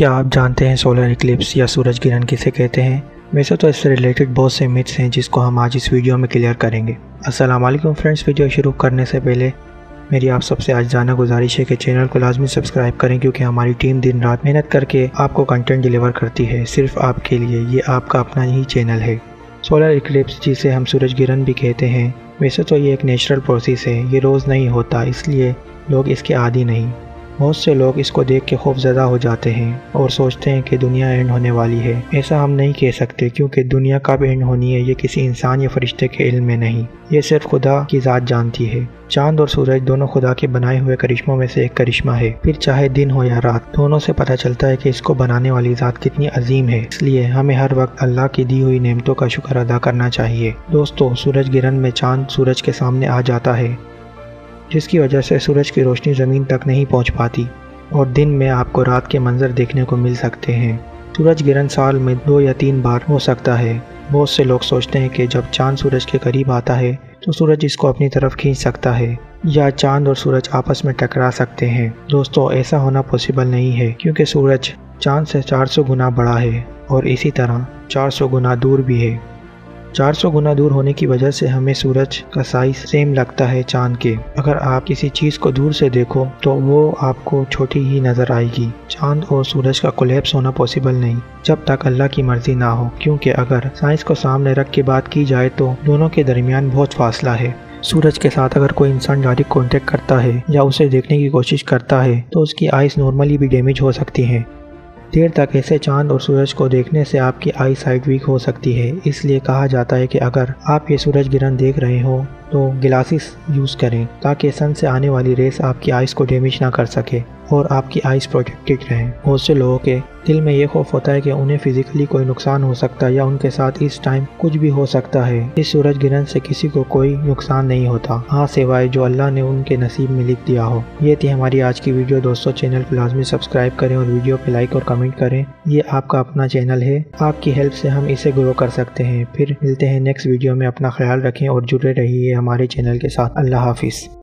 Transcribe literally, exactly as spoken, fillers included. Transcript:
کیا آپ جانتے ہیں سولر ایکلپس یا سورج گرہن کسے کہتے ہیں؟ ویسے تو اس سے ریلیٹڈ بہت سے متس ہیں جس کو ہم آج اس ویڈیو میں کلیئر کریں گے۔ السلام علیکم فرینڈس، ویڈیو شروع کرنے سے پہلے میری آپ سب سے آج جانا گزارش ہے کہ چینل کو لازمی سبسکرائب کریں، کیونکہ ہماری ٹیم دن رات محنت کر کے آپ کو کنٹینٹ ڈیلیور کرتی ہے، صرف آپ کے لیے۔ یہ آپ کا اپنا ہی چینل ہے۔ سولر ایکلپس جسے ہم سورج گرہن بھی کہتے ہیں، ویسے تو یہ ایک نیچرل پروسیس ہے، یہ روز نہیں ہوتا، اس لیے لوگ اس کے عادی نہیں۔ بہت سے لوگ اس کو دیکھ کے خوف زدہ ہو جاتے ہیں اور سوچتے ہیں کہ دنیا اینڈ ہونے والی ہے۔ ایسا ہم نہیں کہہ سکتے، کیونکہ دنیا کب اینڈ ہونی ہے یہ کسی انسان یا فرشتے کے علم میں نہیں، یہ صرف خدا کی ذات جانتی ہے۔ چاند اور سورج دونوں خدا کے بنائے ہوئے کرشموں میں سے ایک کرشمہ ہے، پھر چاہے دن ہو یا رات، دونوں سے پتہ چلتا ہے کہ اس کو بنانے والی ذات کتنی عظیم ہے۔ اس لیے ہمیں ہر وقت اللہ کی دی ہوئی نعمتوں کا شکر ادا کرنا چاہیے۔ دوستو، سورج گرہن میں چاند سورج کے سامنے آ جاتا ہے، جس کی وجہ سے سورج کی روشنی زمین تک نہیں پہنچ پاتی اور دن میں آپ کو رات کے منظر دیکھنے کو مل سکتے ہیں۔ سورج گرہن سال میں دو یا تین بار ہو سکتا ہے۔ بہت سے لوگ سوچتے ہیں کہ جب چاند سورج کے قریب آتا ہے تو سورج اس کو اپنی طرف کھینچ سکتا ہے یا چاند اور سورج آپس میں ٹکرا سکتے ہیں۔ دوستو، ایسا ہونا پاسبل نہیں ہے، کیونکہ سورج چاند سے چار سو گنا بڑا ہے اور اسی طرح چار سو گنا دور بھی ہے۔ چار سو گنا دور ہونے کی وجہ سے ہمیں سورج کا سائز سیم لگتا ہے چاند کے۔ اگر آپ کسی چیز کو دور سے دیکھو تو وہ آپ کو چھوٹی ہی نظر آئے گی۔ چاند اور سورج کا کولیپس ہونا پاسبل نہیں جب تک اللہ کی مرضی نہ ہو، کیونکہ اگر سائنس کو سامنے رکھ کے بات کی جائے تو دونوں کے درمیان بہت فاصلہ ہے۔ سورج کے ساتھ اگر کوئی انسان ڈائریکٹ کانٹیکٹ کرتا ہے یا اسے دیکھنے کی کوشش کرتا ہے تو اس کی آئیز نارملی بھی ڈیمیج ہو سکتی ہیں۔ دیر تک ایسے چاند اور سورج کو دیکھنے سے آپ کی آئی سائٹ ویک ہو سکتی ہے۔ اس لیے کہا جاتا ہے کہ اگر آپ یہ سورج گرہن دیکھ رہے ہو تو گلاسز یوز کریں، تاکہ سن سے آنے والی ریس آپ کی آئیز کو ڈیمیج نہ کر سکے اور آپ کی آئیز پروٹیکٹڈ رہیں۔ بہت سے لوگوں کے دل میں یہ خوف ہوتا ہے کہ انہیں فزیکلی کوئی نقصان ہو سکتا ہے یا ان کے ساتھ اس ٹائم کچھ بھی ہو سکتا ہے۔ اس سورج گرہن سے کسی کو کوئی نقصان نہیں ہوتا، ہاں سوائے جو اللہ نے ان کے نصیب میں لکھ دیا ہو۔ یہ تھی ہماری آج کی ویڈیو۔ دوستو، چینل کو لازمی سبسکرائب کریں اور ویڈیو پہ لائک اور کمنٹ کریں۔ یہ آپ کا اپنا چینل ہے، آپ کی ہیلپ سے ہم اسے گرو کر سکتے ہیں۔ پھر ملتے ہیں نیکسٹ ویڈیو میں۔ اپنا خیال رکھیں اور جڑے رہیے ہمارے چینل کے ساتھ۔ اللہ حافظ۔